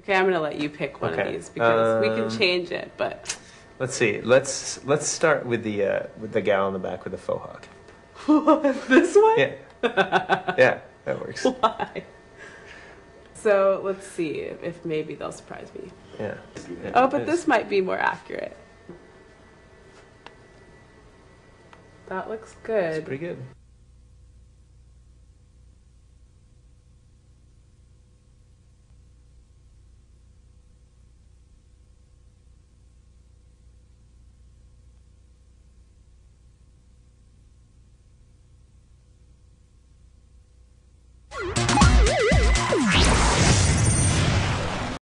Okay, I'm gonna let you pick one of these because we can change it. But let's see. Let's start with the gal in the back with the faux hawk. This one? Yeah. Yeah, that works. Why? So let's see if maybe they'll surprise me. Yeah. Oh, but this might be more accurate. That looks good. It's pretty good.